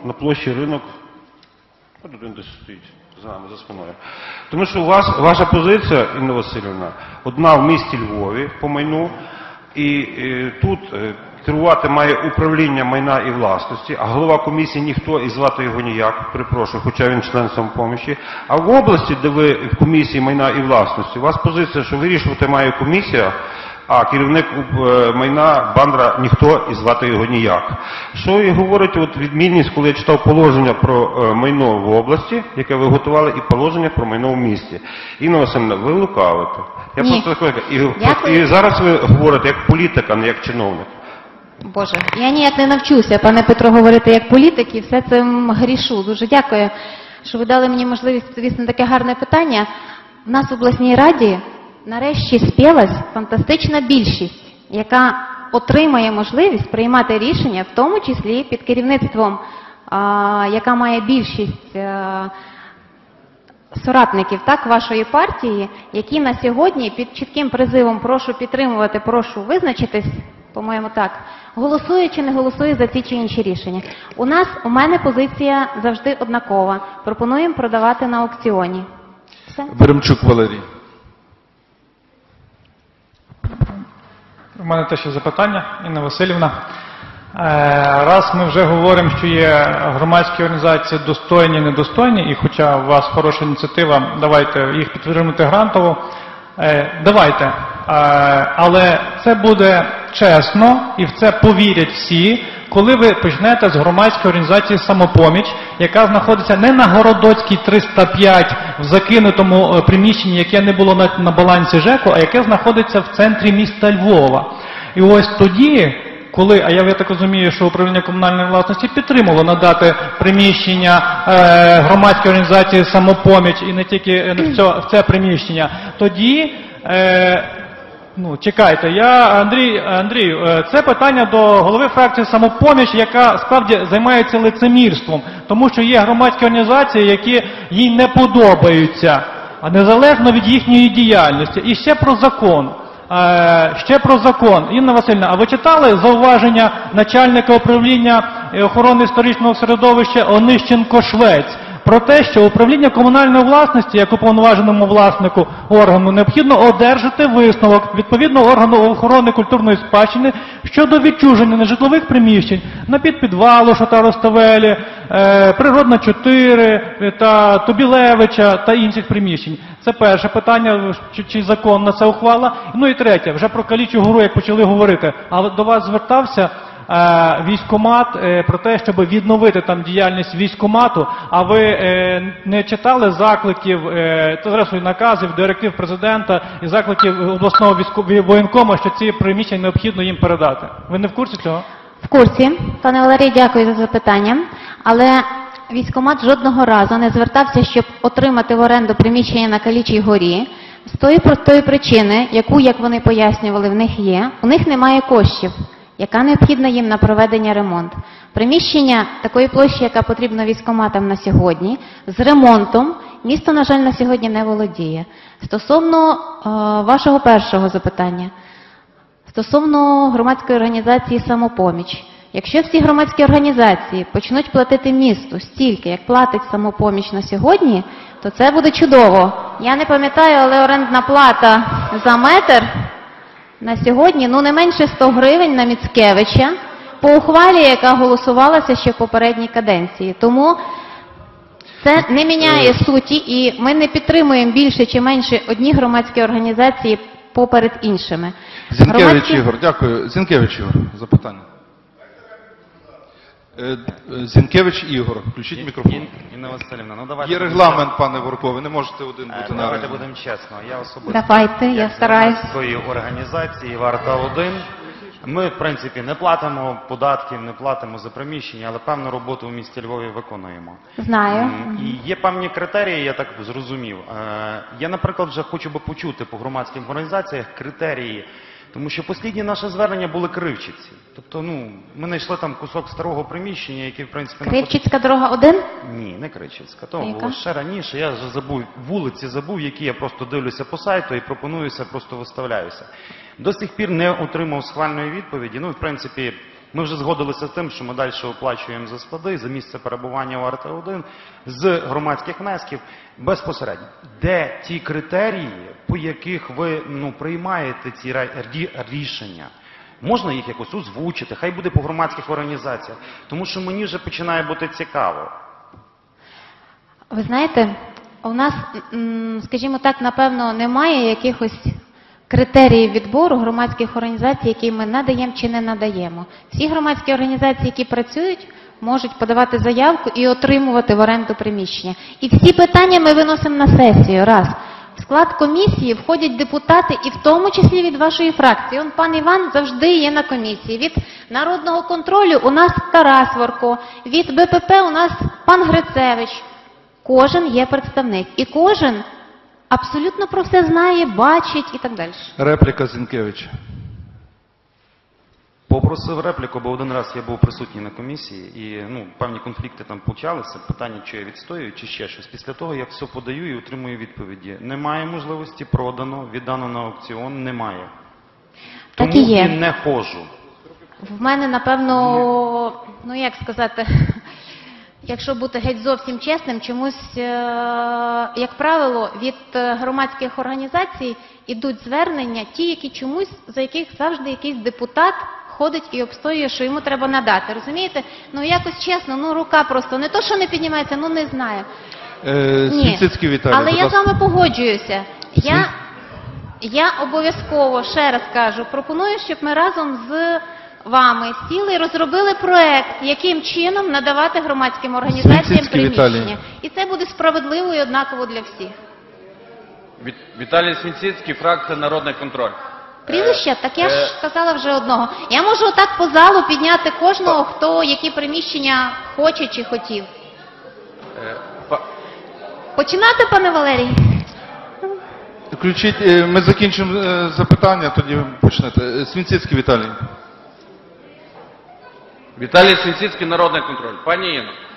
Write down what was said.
на площі Ринок. От один десь стоїть за нами, за спиною. Тому що ваша позиція, Інна Василівна, одна в місті Львові по майну, і тут керувати має управління майна і власності, а голова комісії ніхто і звати його ніяк, перепрошую, хоча він член самопомочі. А в області, де ви в комісії майна і власності, у вас позиція, що вирішувати має комісія, а керівник майна Бандра ніхто і звати його ніяк. Що і говорить от відмінність, коли я читав положення про майно в області, яке ви готували, і положення про майно в місті. Інна Васильівна, ви лукавите. Я просто і зараз ви говорите як політик, а не як чиновник. Боже, я ніяк не навчуся, пане Петро, говорити як політик, і все цим грішу. Дуже дякую, що ви дали мені можливість відповісти на таке гарне питання. В нас в обласній раді нарешті спілась фантастична більшість, яка отримає можливість приймати рішення, в тому числі під керівництвом, яка має більшість соратників вашої партії, які на сьогодні під чітким призивом «прошу підтримувати, прошу визначитись», по-моєму так, голосує чи не голосує за ці чи інші рішення. У мене позиція завжди однакова. Пропонуємо продавати на аукціоні. Все. Веремчук Валерій. У мене теж є запитання, Інна Василівна. Раз ми вже говоримо, що є громадські організації достойні, недостойні, і хоча у вас хороша ініціатива, давайте їх підтримати грантово, давайте. Але це буде чесно, і в це повірять всі, коли ви почнете з громадської організації «Самопоміч», яка знаходиться не на Городоцькій 305 в закинутому приміщенні, яке не було на балансі ЖЕКу, а яке знаходиться в центрі міста Львова. І ось тоді, коли, а я так розумію, що управління комунальної власності підтримало надати приміщення громадської організації «Самопоміч» і не тільки в це приміщення, тоді... чекайте, Андрію, це питання до голови фракції «Самопоміч», яка справді займається лицемірством, тому що є громадські організації, які їй не подобаються, а незалежно від їхньої діяльності. І ще про закон. Інна Васильівна, а ви читали зауваження начальника управління охорони історичного середовища Онищенко-Швець? Про те, що управління комунальної власності, як уповноваженому власнику органу, необхідно одержати висновок відповідного органу охорони культурної спадщини щодо відчуження нежитлових приміщень на підпідвалу Шота-Руставелі, Природна 4 та Тобілевича та інших приміщень. Це перше питання, чи законна ця ухвала. Ну і третє, вже про Калічу гору, як почали говорити. А до вас звертався військкомат про те, щоб відновити там діяльність військкомату, а ви не читали закликів, зрештою наказів, директив президента і закликів обласного воєнкому, що ці приміщення необхідно їм передати? Ви не в курсі цього? В курсі. Пане Валерій, дякую за запитання. Але військкомат жодного разу не звертався, щоб отримати в оренду приміщення на Калічій горі, з тої простої причини, яку, як вони пояснювали, в них є, у них немає коштів, яка необхідна їм на проведення ремонту. Приміщення такої площі, яка потрібна військкоматам на сьогодні, з ремонтом місто, на жаль, на сьогодні не володіє. Стосовно вашого першого запитання, стосовно громадської організації «Самопоміч». Якщо всі громадські організації почнуть платити місту стільки, як платить «Самопоміч» на сьогодні, то це буде чудово. Я не пам'ятаю, але орендна плата за метр на сьогодні, не менше 100 гривень на Міцкевича, по ухвалі, яка голосувалася ще в попередній каденції. Тому це не міняє суті, і ми не підтримуємо більше чи менше одні громадські організації поперед іншими. Зінкевич Ігор, дякую. Зінкевич Ігор, запитання. Зінкевич Ігор, включіть мікрофон. Інна Василівна, давайте... Є регламент, пане Ворко, ви не можете один бути на Давайте будемо чесно. Я особисто... Давайте, я стараюсь. ...своєї організації «Варта-1». Ми, в принципі, не платимо податків, не платимо за приміщення, але певну роботу в місті Львові виконуємо. Знаю. І є певні критерії, я так зрозумів. Я, наприклад, вже хочу би почути по громадських організаціях критерії, тому що послідні наші звернення були кривчиці. Тобто, ми знайшли там кусок старого приміщення, який, в принципі... Кривчицька дорога 1? Ні, не Кривчицька. То було ще раніше. Я вже вулиці забув, які я просто дивлюся по сайту і пропонуюся, просто виставляюся. До сих пір не отримав схвальної відповіді. В принципі, Ми вже згодилися з тим, що ми далі оплачуємо за склади, за місце перебування в РТ-1 з громадських внесків безпосередньо. Де ті критерії, по яких ви приймаєте ці рішення? Можна їх якось озвучити, хай буде по громадських організаціях, тому що мені вже починає бути цікаво. Ви знаєте, у нас, скажімо так, напевно, немає якихось критеріїв відбору громадських організацій, які ми надаємо чи не надаємо. Всі громадські організації, які працюють, можуть подавати заявку і отримувати в оренду приміщення. І всі питання ми виносимо на сесію, раз. В склад комісії входять депутати, і в тому числі від вашої фракції. Он пан Іван завжди є на комісії. Від Народного контролю у нас Тарас Ворко, від БПП у нас пан Грицевич. Кожен є представник. І кожен абсолютно про все знає, бачить і так далі. Репліка Зінкевича. Попросив репліку, бо один раз я був присутній на комісії, і певні конфлікти там почалися, питання, чи я відстоюю, чи ще щось. Після того, як все подаю і отримую відповіді. Немає можливості, продано, віддано на аукціон, немає. Так Тому і є. не ходжу. В мене, напевно, як сказати, якщо бути геть зовсім чесним, чомусь, як правило, від громадських організацій ідуть звернення, ті, які чомусь, за яких завжди якийсь депутат ходить і обстоює, що йому треба надати. Розумієте? Якось чесно, рука просто не то, що не піднімається, не знаю. Свінцицький Віталій. Але будь я з ласка. вами погоджуюся. Я обов'язково, ще раз кажу, пропоную, щоб ми разом з вами сіли і розробили проект, яким чином надавати громадським організаціям Свінцицький приміщення. Віталій. І це буде справедливо і однаково для всіх. Віталій Свінціцький, фракція «Народний контроль». Прізвище? Так я ж сказала вже одного. Я можу отак по залу підняти кожного, хто які приміщення хоче чи хотів. Починати, пане Валерій? Включіть, ми закінчимо запитання, тоді ви почнете. Свінцицький Віталій. Віталій Свінціцький, «Народний контроль». Пані Інно,